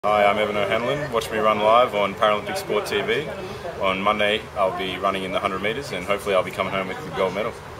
Hi, I'm Evan O'Hanlon. Watch me run live on ParalympicSportTV. On Monday, I'll be running in the 100 metres and hopefully I'll be coming home with the gold medal.